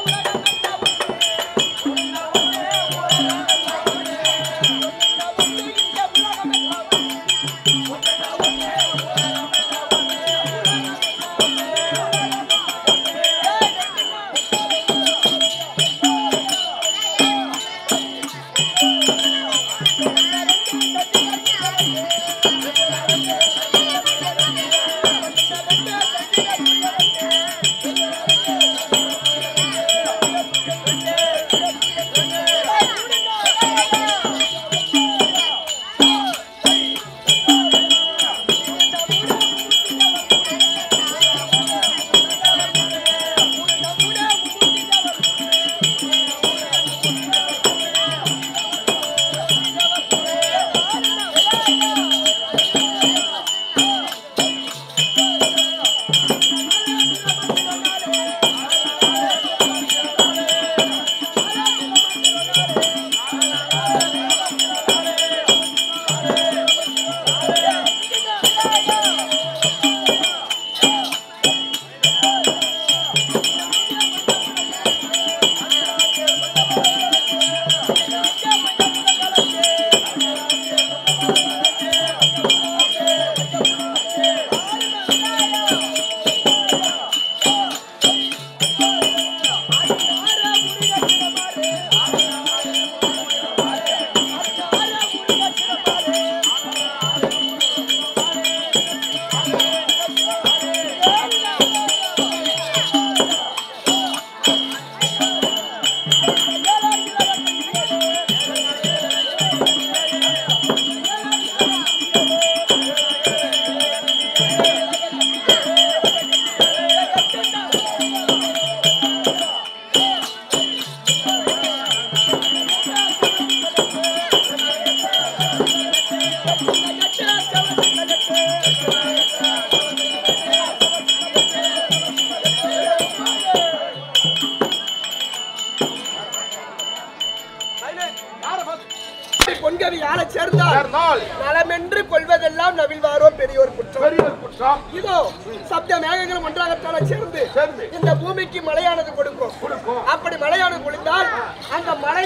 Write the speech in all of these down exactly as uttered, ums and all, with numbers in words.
பொன்கவி யாரை சேர்ந்தால் நலமென்று கொள்வதெல்லாம் நவில்வாரோ பெரியோர் குற்றம். இதோ சப்த மேகங்களும் ஒன்றாகத்தான சேர்ந்து இந்த பூமிக்கு மழையானது கொடுக்கும். அப்படி மழையானது பொழிந்தால் அந்த மழை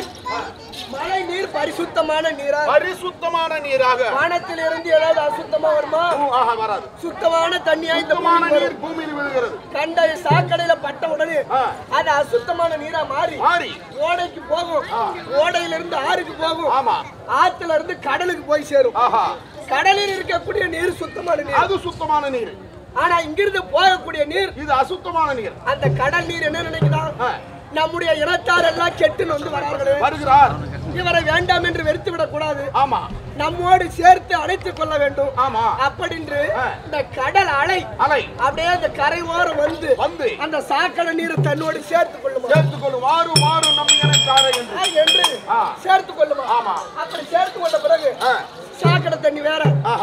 மழை நீர் பரிசுத்தமான நீரா பரிசுத்தமான நீராக வானத்தில் இருந்து ஏதாவது அசுத்தமா வருமா? வராது. சுத்தமான தண்ணியா இந்த பூமியில் விழுகிறது. கண்ட சாக்கடையில பட்ட உடனே அது அசுத்தமான நீரா மாறி மாறி ஓடைக்கு போகும். ஓடையில இருந்து ஆறுக்கு போகும். ஆமா. ஆத்துல இருந்து கடலுக்கு போய் சேரும். கடலில் இருக்கக்கூடிய நீர் சுத்தமான நீர். அது சுத்தமான நீர். ஆனா இங்கிருந்து போகக்கூடிய நீர் இது அசுத்தமான நீர். அந்த கடல் நீர் என்ன நினைக்குதான்? நம்முடைய இனத்தார் எல்லாம் கெட்டு வந்து வரார்களே வருகிறார், இவரை வேண்டாம் என்று வெறுத்து விடக் கூடாது. ஆமா, நம்மோடு சேர்த்து அழைத்துக் கொள்ள வேண்டும். ஆமா, அப்படின்று இந்த கடல் அலை அலை அப்படியே அந்த கரை ஓரம் வந்து வந்து அந்த சாக்கடை நீரை தன்னோடு சேர்த்துக் கொள்ளுமா சேர்த்துக் கொள்ளும் மாறு மாறு நம்ம இனத்தாரை என்று சேர்த்துக் கொள்ளுமா. ஆமா. அப்படி சேர்த்து கொண்ட பிறகு சாக்கடை தண்ணி வேற,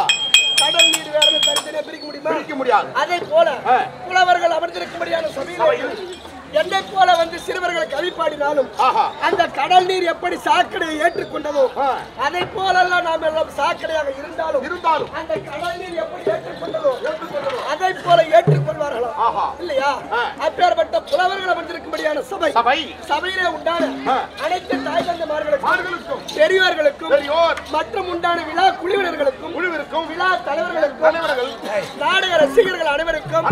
கடல் நீர் வேற தனித்தனியா பிரிக்க முடியுமா? பிரிக்க முடியாது. அதே போல புலவர்கள் அமர்ந்திருக்கும்படியான சபையில் என்னை போல வந்து சிறுவர்களை கவி பாடினாலும் அந்த கடல் நீர் எப்படி சாக்கடையை ஏற்றுக்கொண்டதோ அதை போலெல்லாம் நாம் எல்லாம் சாக்கடையாக இருந்தாலும் இருந்தாலும் அந்த கடல் நீர் எப்படி ஏற்றுக்கொண்டதோ அதை போல ஏற்றுக்கொள்வார்களா இல்லையா? அப்பேற்பட்ட புலவர்கள் அமர்ந்திருக்கும்படியான சபை சபையிலே உண்டான அனைத்து தாய் தந்தைமார்களுக்கும் பெரியவர்களுக்கும் மற்றும் உண்டான விழா குழுவினர்களுக்கும் குழுவிற்கும் விழா தலைவர்களுக்கும் நாடக ரசிகர்கள் அனைவருக்கும்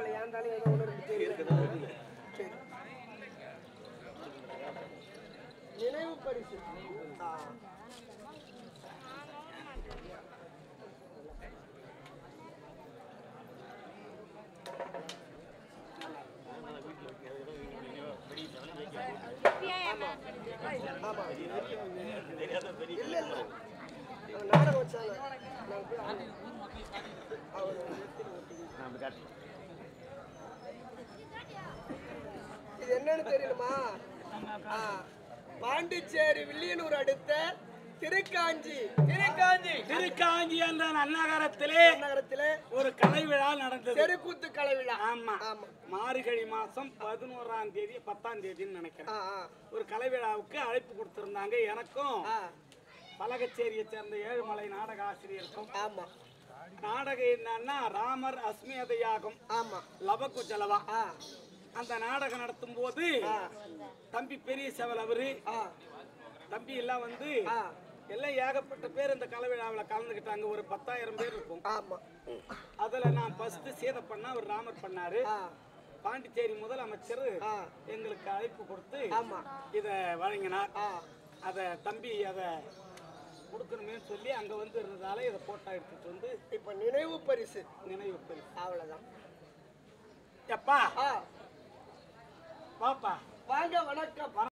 பரவாயில்ல ஏன் தானே ஏதோ ஒன்று இருக்கு தெரியுது. சரி நினைவு பரிசு ஆ. ஆமா. இல்ல இல்ல அவன் நாடகம் வச்சாங்க நான் போய் ஆடு. அவன் இது என்னன்னு தெரியணுமா? ஆ, பாண்டிச்சேரி வில்லியனூர் அடுத்த திருக்காஞ்சி திருக்காஞ்சி திருக்காஞ்சி என்ற நன்னகரத்திலே நகரத்திலே ஒரு கலை விழா நடந்தது. தெருக்கூத்து கலை விழா. ஆமா ஆமா. மார்கழி மாசம் பதினோராம் தேதி பத்தாம் தேதின்னு நினைக்கிறேன். ஆ, ஆ, ஒரு கலை விழாவுக்கு அழைப்பு கொடுத்திருந்தாங்க. எனக்கும் ஆ. பலகச்சேரியை சேர்ந்த ஏழுமலை நாடக ஆசிரியருக்கும். ஆமா நாடகம் என்னன்னா ராமர் அஸ்மியத யாகம் ஆமா லபக்கு ஜலவா. ஆ, அந்த நாடகம் நடத்தும் போது ஆ, தம்பி பெரிய செவல் அவரு ஆ, தம்பி எல்லாம் வந்து ஆ. எல்லாம் ஏகப்பட்ட பேர் இந்த கலை விழாவில் கலந்துக்கிட்டாங்க. ஒரு பத்தாயிரம் பேர் இருக்கும். ஆமா. அதுல நான் ஃபர்ஸ்ட் சேத பண்ண அவர் ராமர் பண்ணாரு. ஆ, பாண்டிச்சேரி முதலமைச்சர் ஆ. எங்களுக்கு அழைப்பு கொடுத்து ஆமா. இத வழங்கினார். ஆ. அத தம்பி அத கொடுக்கணுமே சொல்லி அங்க வந்து இருந்ததால இதை போட்டோ எடுத்துட்டு வந்து இப்ப நினைவு பரிசு நினைவு பரிசு. அவ்வளவுதான். எப்பா ஆ, பாப்பா வாங்க வணக்கம்.